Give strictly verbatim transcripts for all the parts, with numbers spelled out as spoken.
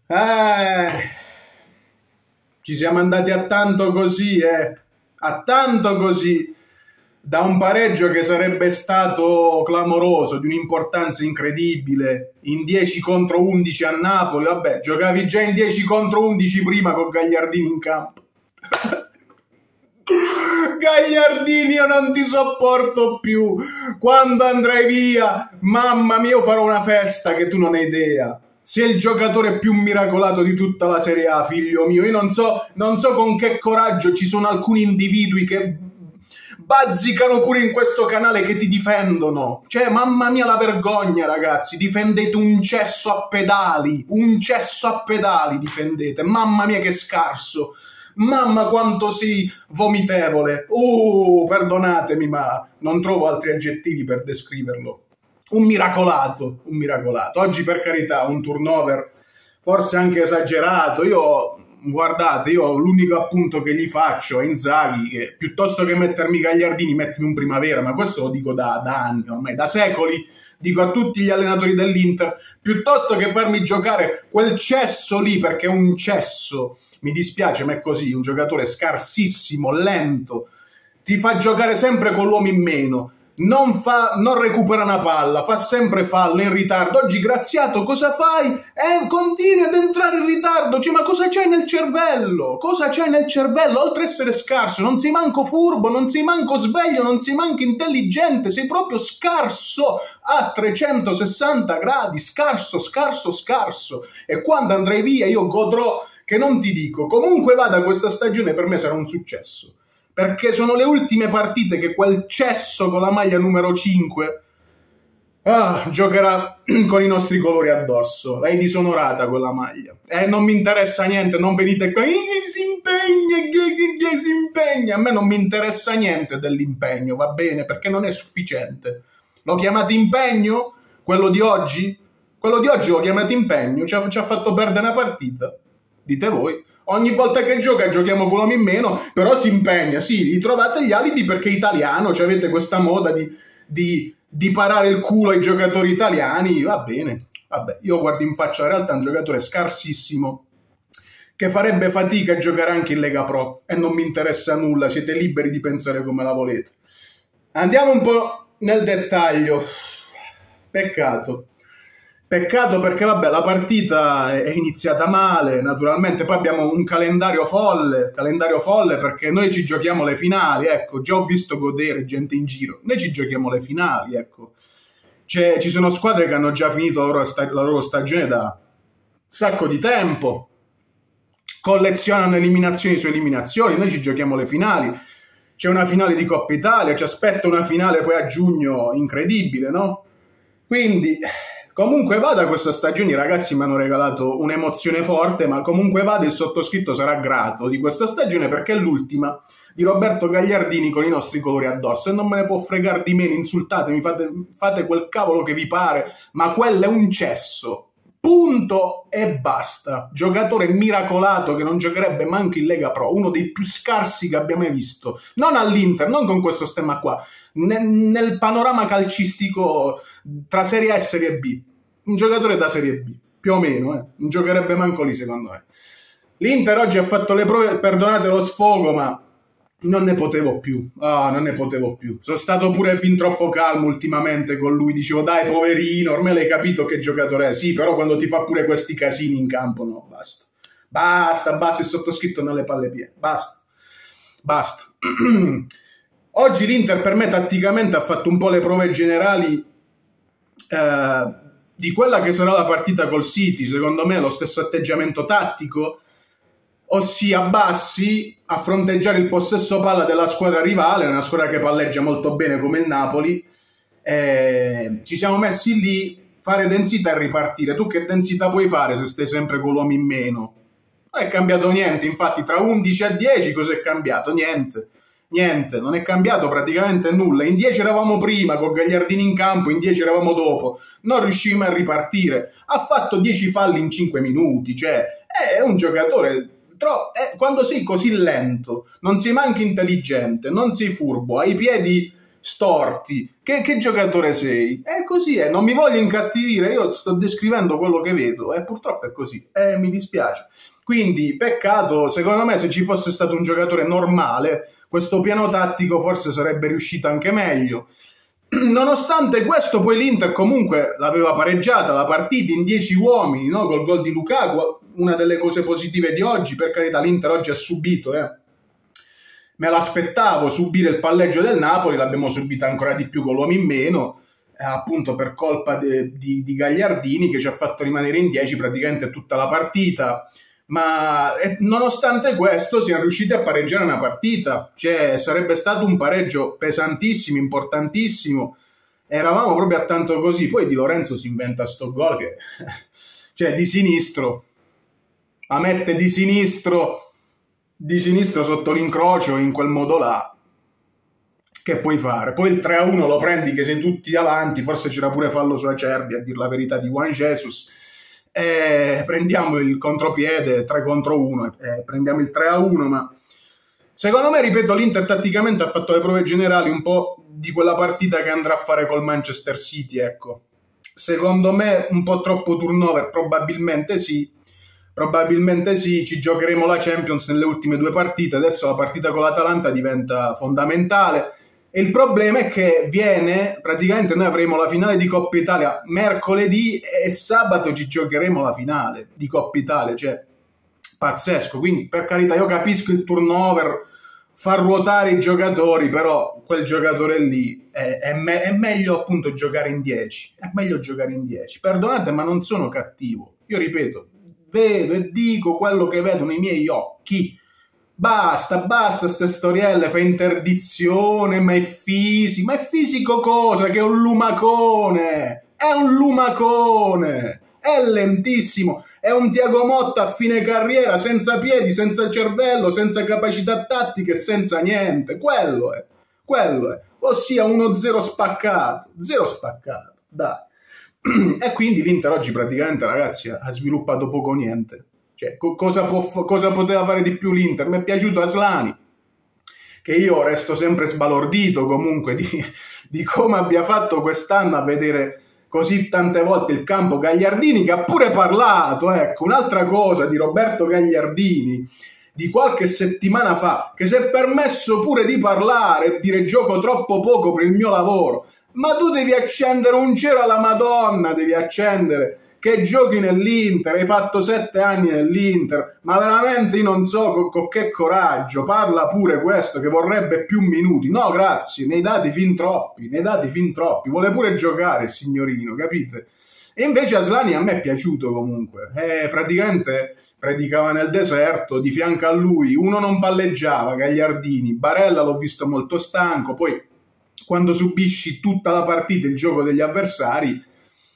Eh, ci siamo andati a tanto così, eh, a tanto così, da un pareggio che sarebbe stato clamoroso, di un'importanza incredibile, in dieci contro undici a Napoli. Vabbè, giocavi già in dieci contro undici prima con Gagliardini in campo. Gagliardini, io non ti sopporto più. Quando andrai via, mamma mia, io farò una festa che tu non hai idea. Sei il giocatore più miracolato di tutta la Serie A, figlio mio. Io non so, non so con che coraggio ci sono alcuni individui che bazzicano pure in questo canale, che ti difendono. Cioè, mamma mia, la vergogna, ragazzi. Difendete un cesso a pedali, un cesso a pedali difendete. Mamma mia, che scarso. Mamma quanto sei vomitevole. Uh, perdonatemi, ma non trovo altri aggettivi per descriverlo. Un miracolato, un miracolato. Oggi, per carità, un turnover forse anche esagerato. Io, guardate, io l'unico appunto che gli faccio a Inzaghi, che piuttosto che mettermi Gagliardini, mettimi un Primavera, ma questo lo dico da, da anni, ormai da secoli, dico a tutti gli allenatori dell'Inter, piuttosto che farmi giocare quel cesso lì, perché è un cesso, mi dispiace, ma è così, un giocatore scarsissimo, lento, ti fa giocare sempre con l'uomo in meno, non, fa, non recupera una palla, fa sempre fallo, in ritardo. Oggi, Graziato, cosa fai? Eh, continui ad entrare in ritardo. Cioè, ma cosa c'hai nel cervello? Cosa c'hai nel cervello? Oltre a essere scarso, non sei manco furbo, non sei manco sveglio, non sei manco intelligente, sei proprio scarso a trecentosessanta gradi, scarso, scarso, scarso. E quando andrai via io godrò, che non ti dico. Comunque vada, questa stagione per me sarà un successo, perché sono le ultime partite che quel cesso con la maglia numero cinque ah, giocherà con i nostri colori addosso. L'hai disonorata quella maglia. E eh, non mi interessa niente, non venite qua, si impegna, che, che si impegna. A me non mi interessa niente dell'impegno, va bene, perché non è sufficiente. Lo chiamate impegno? Quello di oggi? Quello di oggi lo chiamate impegno? Ci ha, ci ha fatto perdere una partita? Dite voi. Ogni volta che gioca giochiamo con l'uomo in meno, però si impegna. Sì, gli trovate gli alibi perché è italiano, cioè avete questa moda di, di, di parare il culo ai giocatori italiani. Va bene, vabbè, io guardo in faccia la realtà, un giocatore scarsissimo che farebbe fatica a giocare anche in Lega Pro e non mi interessa nulla, siete liberi di pensare come la volete. Andiamo un po' nel dettaglio. Peccato. Peccato perché, vabbè, la partita è iniziata male, naturalmente, poi abbiamo un calendario folle, calendario folle perché noi ci giochiamo le finali, ecco, già ho visto godere gente in giro, noi ci giochiamo le finali, ecco. C'è, ci sono squadre che hanno già finito la loro, sta, la loro stagione da un sacco di tempo, collezionano eliminazioni su eliminazioni, noi ci giochiamo le finali, c'è una finale di Coppa Italia, ci aspetta una finale poi a giugno incredibile, no? Quindi... comunque vada, questa stagione i ragazzi mi hanno regalato un'emozione forte, ma comunque vada il sottoscritto sarà grato di questa stagione perché è l'ultima di Roberto Gagliardini con i nostri colori addosso e non me ne può fregare di meno, insultatemi, fate, fate quel cavolo che vi pare, ma quello è un cesso, punto e basta. Giocatore miracolato che non giocherebbe manco in Lega Pro, uno dei più scarsi che abbiamo mai visto, non all'Inter, non con questo stemma qua, nel, nel panorama calcistico tra Serie A e Serie B, un giocatore da Serie B, più o meno, eh. Non giocherebbe manco lì secondo me. L'Inter oggi ha fatto le prove, perdonate lo sfogo, ma non ne potevo più, ah, non ne potevo più. Sono stato pure fin troppo calmo ultimamente con lui, dicevo dai poverino, ormai l'hai capito che giocatore è, sì, però quando ti fa pure questi casini in campo, no, basta. Basta, basta, il sottoscritto nelle palle piene, basta, basta. Oggi l'Inter per me tatticamente ha fatto un po' le prove generali eh, di quella che sarà la partita col City, secondo me lo stesso atteggiamento tattico, ossia bassi a fronteggiare il possesso palla della squadra rivale, una squadra che palleggia molto bene come il Napoli, eh, ci siamo messi lì, fare densità e ripartire. Tu che densità puoi fare se stai sempre con l'uomo in meno? Non è cambiato niente, infatti tra undici e dieci cos'è cambiato? Niente. Niente, non è cambiato praticamente nulla. In dieci eravamo prima con Gagliardini in campo, in dieci eravamo dopo. Non riuscivamo a ripartire. Ha fatto dieci falli in cinque minuti. Cioè, è un giocatore... Tro- eh, quando sei così lento, non sei manco intelligente, non sei furbo, hai i piedi storti. Che, che giocatore sei? È così, eh. Non mi voglio incattivire, io sto descrivendo quello che vedo e eh, purtroppo è così, eh, mi dispiace. Quindi peccato, secondo me se ci fosse stato un giocatore normale questo piano tattico forse sarebbe riuscito anche meglio. Nonostante questo poi l'Inter comunque l'aveva pareggiata la partita in dieci uomini, no? Col gol di Lukaku, una delle cose positive di oggi. Per carità l'Inter oggi ha subito, eh. me l'aspettavo subire il palleggio del Napoli, l'abbiamo subita ancora di più con l'uomo in meno, eh, appunto per colpa de, di, di Gagliardini che ci ha fatto rimanere in dieci praticamente tutta la partita. Ma eh, nonostante questo siamo riusciti a pareggiare una partita, cioè sarebbe stato un pareggio pesantissimo, importantissimo, eravamo proprio a tanto così. Poi Di Lorenzo si inventa sto gol che cioè di sinistro la mette di sinistro di sinistro sotto l'incrocio in quel modo là, che puoi fare? Poi il tre a uno lo prendi che sei tutti davanti, forse c'era pure fallo su Acerbi a dir la verità di Juan Jesus. Eh, prendiamo il contropiede tre contro uno, eh, prendiamo il tre a uno, ma secondo me, ripeto, l'Inter tatticamente ha fatto le prove generali un po' di quella partita che andrà a fare col Manchester City, ecco. Secondo me un po' troppo turnover, probabilmente sì, probabilmente sì, ci giocheremo la Champions nelle ultime due partite, adesso la partita con l'Atalanta diventa fondamentale. E il problema è che viene, praticamente noi avremo la finale di Coppa Italia mercoledì e sabato ci giocheremo la finale di Coppa Italia, cioè pazzesco. Quindi per carità io capisco il turnover, far ruotare i giocatori, però quel giocatore lì è, è, me è meglio appunto giocare in dieci, è meglio giocare in dieci. Perdonate ma non sono cattivo, io ripeto, vedo e dico quello che vedono i miei occhi. Basta, basta ste storielle, fa interdizione, ma è fisico, ma è fisico cosa? Che è un lumacone, è un lumacone, è lentissimo, è un Thiago Motta a fine carriera, senza piedi, senza cervello, senza capacità tattiche, senza niente, quello è, quello è, ossia uno zero spaccato, zero spaccato, dai. E quindi l'Inter oggi praticamente, ragazzi, ha sviluppato poco o niente. Cioè, co cosa, può, cosa poteva fare di più l'Inter? Mi è piaciuto Aslani, che io resto sempre sbalordito comunque di, di come abbia fatto quest'anno a vedere così tante volte il campo. Gagliardini che ha pure parlato, ecco, un'altra cosa di Roberto Gagliardini di qualche settimana fa, che si è permesso pure di parlare e dire gioco troppo poco per il mio lavoro. Ma tu devi accendere un cielo alla Madonna, devi accendere che giochi nell'Inter, hai fatto sette anni nell'Inter, ma veramente io non so con, con che coraggio, parla pure questo che vorrebbe più minuti. No grazie, ne hai dati fin troppi, ne hai dati fin troppi, vuole pure giocare il signorino, capite? E invece Aslani a me è piaciuto comunque, eh, praticamente predicava nel deserto, di fianco a lui uno non palleggiava, Gagliardini, Barella l'ho visto molto stanco, poi quando subisci tutta la partita il gioco degli avversari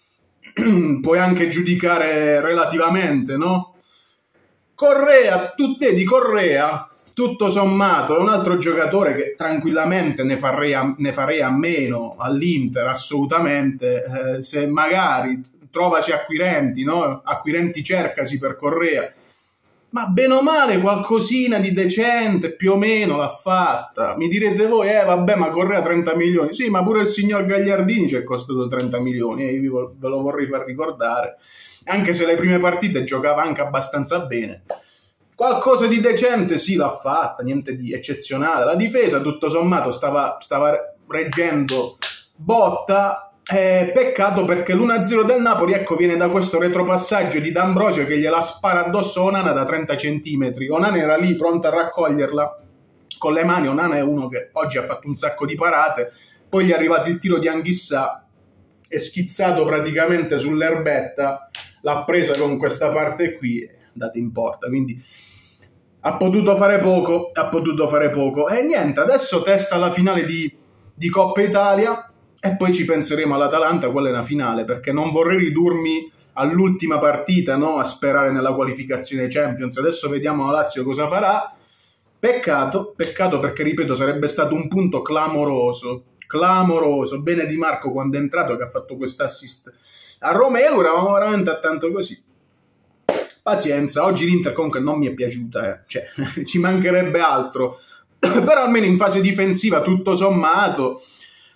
puoi anche giudicare relativamente, no? Correa, tu te di Correa, tutto sommato, è un altro giocatore che tranquillamente ne farei a, ne farei a meno all'Inter, assolutamente, eh, se magari trovasi acquirenti, no? Acquirenti cercasi per Correa, ma bene o male qualcosina di decente più o meno l'ha fatta. Mi direte voi, eh vabbè, ma Correa trenta milioni, sì, ma pure il signor Gagliardini ci è costato trenta milioni, e io ve lo vorrei far ricordare, anche se le prime partite giocava anche abbastanza bene. Qualcosa di decente sì l'ha fatta, niente di eccezionale. La difesa tutto sommato stava, stava reggendo botta. Eh, peccato perché l'uno a zero del Napoli, ecco, viene da questo retropassaggio di D'Ambrosio che gliela spara addosso a Onana da trenta centimetri. Onana era lì pronto a raccoglierla con le mani. Onana è uno che oggi ha fatto un sacco di parate, poi gli è arrivato il tiro di Anghissà, è schizzato praticamente sull'erbetta, l'ha presa con questa parte qui e è andata in porta, quindi ha potuto fare poco, ha potuto fare poco. E niente, adesso testa la finale di, di Coppa Italia, e poi ci penseremo all'Atalanta, quella è una finale, perché non vorrei ridurmi all'ultima partita, no? A sperare nella qualificazione ai Champions. Adesso vediamo la Lazio cosa farà. Peccato, peccato perché, ripeto, sarebbe stato un punto clamoroso, clamoroso. Bene Di Marco quando è entrato che ha fatto quest'assist a Romelu, eravamo veramente a tanto così. Pazienza, oggi l'Inter comunque non mi è piaciuta, eh. Cioè, ci mancherebbe altro, però almeno in fase difensiva tutto sommato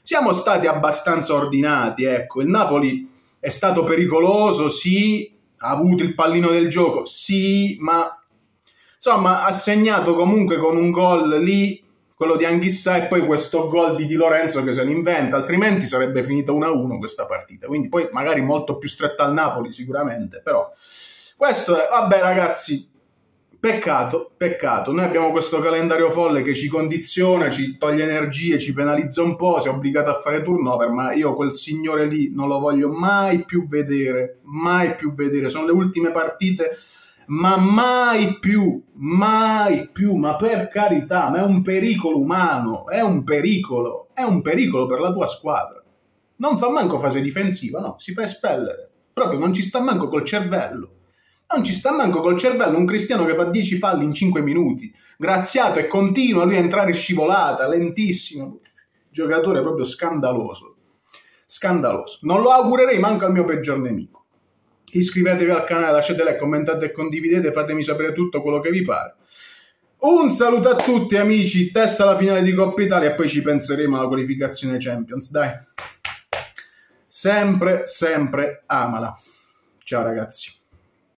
siamo stati abbastanza ordinati, ecco. Il Napoli è stato pericoloso, sì, ha avuto il pallino del gioco, sì, ma insomma ha segnato comunque con un gol lì, quello di Anghissà, e poi questo gol di Di Lorenzo che se lo inventa, altrimenti sarebbe finita uno a uno questa partita, quindi poi magari molto più stretta al Napoli sicuramente, però questo è, vabbè ragazzi, peccato, peccato, noi abbiamo questo calendario folle che ci condiziona, ci toglie energie, ci penalizza un po', si è obbligato a fare turnover, ma io quel signore lì non lo voglio mai più vedere, mai più vedere, sono le ultime partite, ma mai più, mai più, ma per carità, ma è un pericolo umano, è un pericolo, è un pericolo per la tua squadra. Non fa manco fase difensiva, no, si fa espellere, proprio non ci sta manco col cervello, non ci sta manco col cervello, un Cristiano che fa dieci falli in cinque minuti, graziato e continua lui a entrare scivolata, lentissimo, giocatore proprio scandaloso, scandaloso, non lo augurerei manco al mio peggior nemico. Iscrivetevi al canale, lasciate like, commentate e condividete, fatemi sapere tutto quello che vi pare. Un saluto a tutti amici, testa alla finale di Coppa Italia e poi ci penseremo alla qualificazione Champions, dai. Sempre, sempre amala. Ciao ragazzi.